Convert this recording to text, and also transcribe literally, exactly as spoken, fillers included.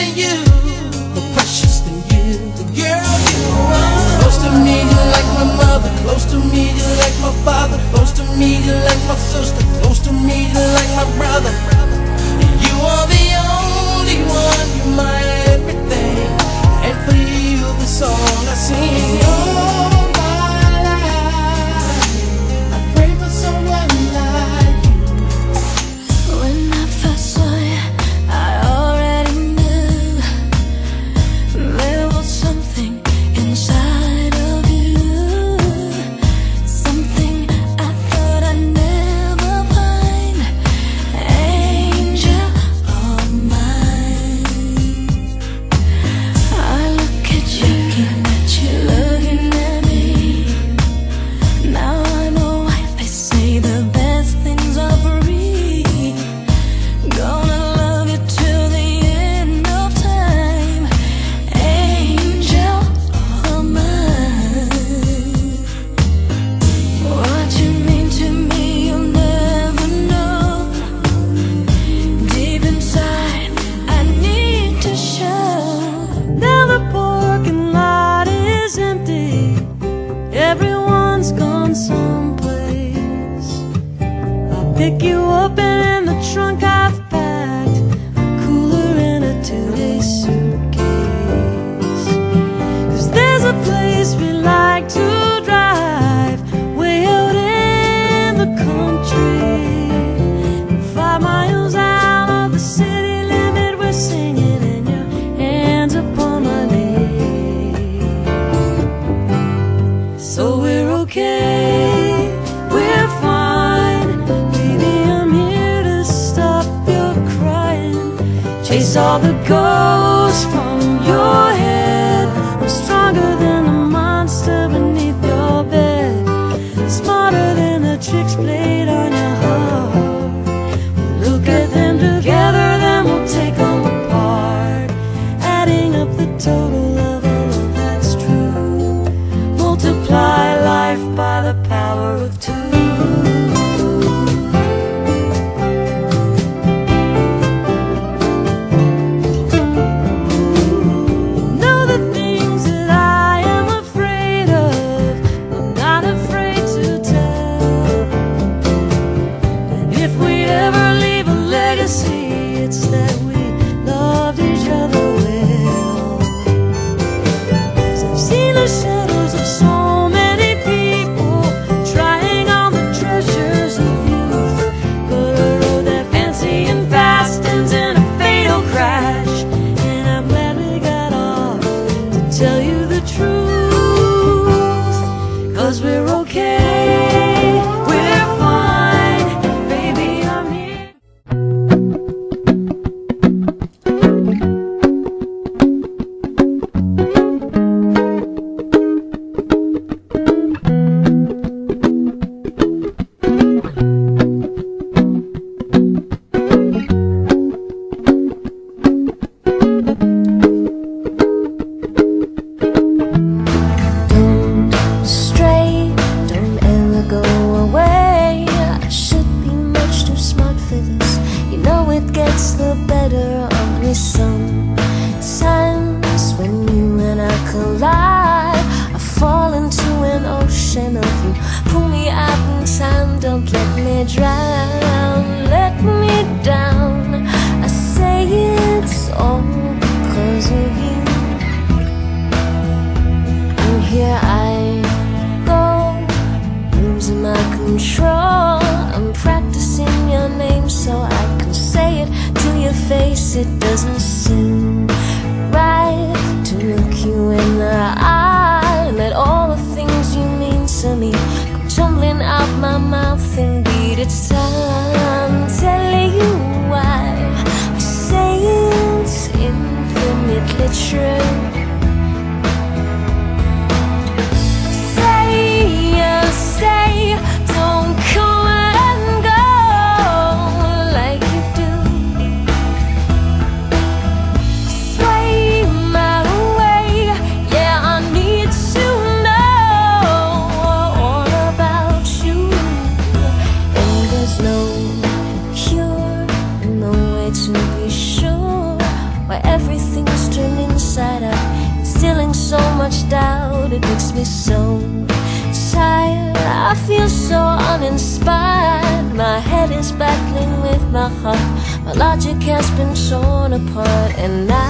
than you, more precious than you. The girl you are. Close to me, you like my mother. Close to me, you like my father. Close to me, you like my sister. Close to me, you like my brother. You are the only one, you're my everything. And for you, the song I sing. All my life, I pray for someone like you. When I first saw you, I already knew there was something inside of you, something I thought I'd never find. Angel of mine, I look at you, looking at you, looking at me. Now I know why they say the best things are free. Gonna love you till the end of time. Angel of mine, what you mean to me you'll never know. Deep inside I need to show. Now the parking lot is empty, everyone's gone someplace. I'll pick you up and in the trunk I've packed a cooler and a two-day suitcase. Cause there's a place we like to drive, way out in the country. Five miles out of the city limit, we're singing and your hands upon my knee. So we're okay, we're fine. Baby, I'm here to stop your crying. Chase all the ghosts from your head. I'm stronger than the monster beneath your bed, smarter than the tricks played on your heart. We'll look at them together, then we'll take them apart, adding up the total of all of that's true. Multiply life by the power of two. Know the things that I am afraid of, I'm not afraid to tell. And if we'd ever leave a legacy, it's that we loved each other well. 'Cause I've seen the shadows of so many people trying on the treasures of youth. But a road that fancy and fast ends in a fatal crash. And I'm glad we got off to tell you the truth. 'Cause we're okay, we're fine. Baby, I'm here. Don't stray, don't ever go away. I should be much too smart for this. You know it gets the better of me sometimes. When you and I collide, I fall into an ocean of you. Pull me out in time, don't let me drown. Let me down, I say it's all because of you. And here I go, losing my control. I'm practicing your name so I can say it to your face. It doesn't seem right to look you in the eye and let all the things you mean to me come tumbling out my mouth. Indeed, it's time telling you why I say it's infinitely true. Say, yeah, say, don't come and go like you do. Sway my way, yeah, I need to know all about you. And there's no cure, no way to be sure why everything much doubt, it makes me so tired. I feel so uninspired. My head is battling with my heart. My logic has been torn apart, and I